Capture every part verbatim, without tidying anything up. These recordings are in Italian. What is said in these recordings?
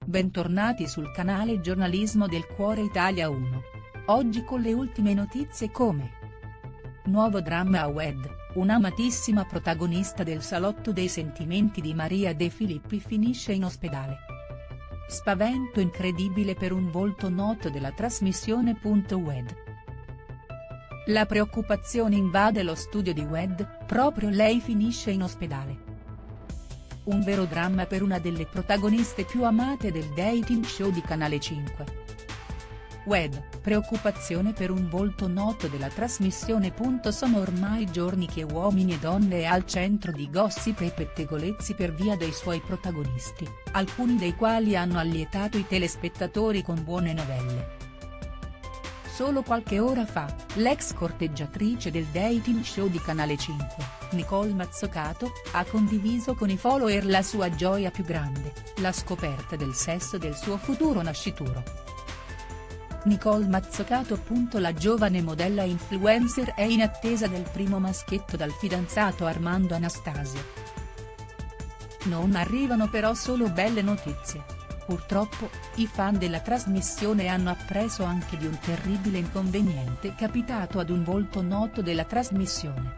Bentornati sul canale Giornalismo del Cuore Italia uno. Oggi con le ultime notizie come: nuovo dramma a Wed, un'amatissima protagonista del salotto dei sentimenti di Maria De Filippi finisce in ospedale. Spavento incredibile per un volto noto della trasmissione. Wed. La preoccupazione invade lo studio di Wed, proprio lei finisce in ospedale. Un vero dramma per una delle protagoniste più amate del dating show di Canale cinque. Wed, preoccupazione per un volto noto della trasmissione. Sono ormai giorni che Uomini e Donne è al centro di gossip e pettegolezzi per via dei suoi protagonisti, alcuni dei quali hanno allietato i telespettatori con buone novelle. Solo qualche ora fa, l'ex corteggiatrice del dating show di Canale cinque, Nicole Mazzocato, ha condiviso con i follower la sua gioia più grande, la scoperta del sesso del suo futuro nascituro. Nicole Mazzocato. La giovane modella influencer è in attesa del primo maschietto dal fidanzato Armando Anastasia. Non arrivano però solo belle notizie. Purtroppo, i fan della trasmissione hanno appreso anche di un terribile inconveniente capitato ad un volto noto della trasmissione.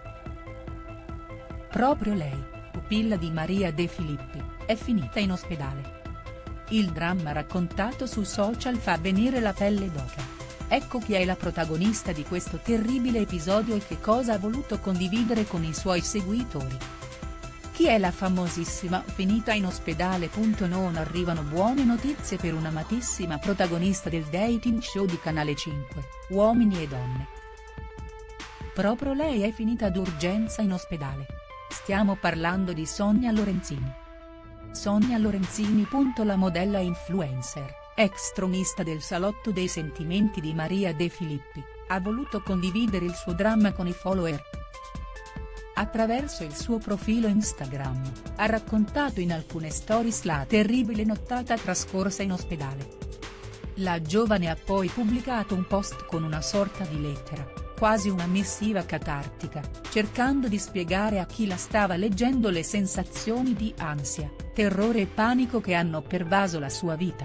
Proprio lei, pupilla di Maria De Filippi, è finita in ospedale. Il dramma raccontato su social fa venire la pelle d'oca. Ecco chi è la protagonista di questo terribile episodio e che cosa ha voluto condividere con i suoi seguitori. Chi è la famosissima finita in ospedale? Non arrivano buone notizie per un'amatissima protagonista del dating show di Canale cinque, Uomini e Donne. Proprio lei è finita d'urgenza in ospedale. Stiamo parlando di Sonia Lorenzini. Sonia Lorenzini. La modella influencer, ex tronista del salotto dei sentimenti di Maria De Filippi, ha voluto condividere il suo dramma con i follower. Attraverso il suo profilo Instagram, ha raccontato in alcune stories la terribile nottata trascorsa in ospedale. La giovane ha poi pubblicato un post con una sorta di lettera, quasi una missiva catartica, cercando di spiegare a chi la stava leggendo le sensazioni di ansia, terrore e panico che hanno pervaso la sua vita.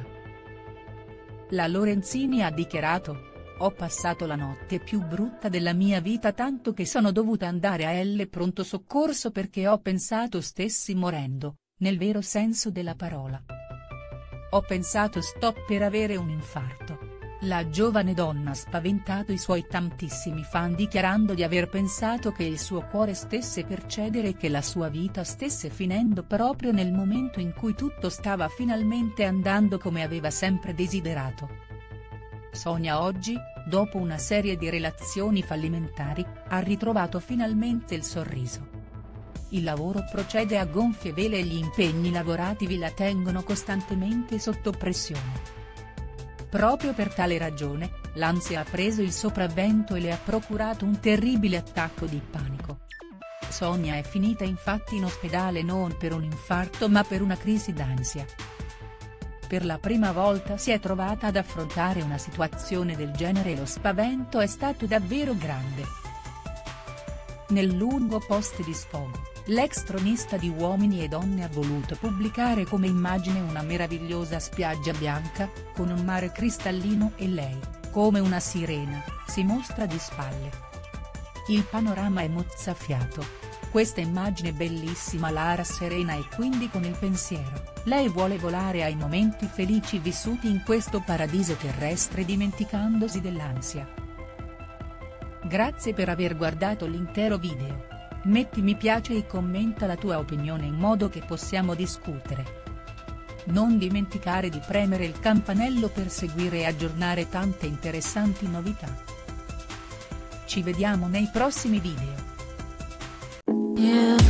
La Lorenzini ha dichiarato: "Ho passato la notte più brutta della mia vita, tanto che sono dovuta andare a L pronto soccorso perché ho pensato stessi morendo, nel vero senso della parola. Ho pensato sto per avere un infarto". La giovane donna ha spaventato i suoi tantissimi fan dichiarando di aver pensato che il suo cuore stesse per cedere e che la sua vita stesse finendo proprio nel momento in cui tutto stava finalmente andando come aveva sempre desiderato. Sonia oggi, dopo una serie di relazioni fallimentari, ha ritrovato finalmente il sorriso. Il lavoro procede a gonfie vele e gli impegni lavorativi la tengono costantemente sotto pressione. Proprio per tale ragione, l'ansia ha preso il sopravvento e le ha procurato un terribile attacco di panico. Sonia è finita infatti in ospedale non per un infarto ma per una crisi d'ansia. Per la prima volta si è trovata ad affrontare una situazione del genere e lo spavento è stato davvero grande. Nel lungo post di sfogo, l'ex tronista di Uomini e Donne ha voluto pubblicare come immagine una meravigliosa spiaggia bianca, con un mare cristallino e lei, come una sirena, si mostra di spalle. Il panorama è mozzafiato. Questa immagine bellissima la rasserena e quindi con il pensiero, lei vuole volare ai momenti felici vissuti in questo paradiso terrestre dimenticandosi dell'ansia. Grazie per aver guardato l'intero video. Metti mi piace e commenta la tua opinione in modo che possiamo discutere. Non dimenticare di premere il campanello per seguire e aggiornare tante interessanti novità. Ci vediamo nei prossimi video. Yeah.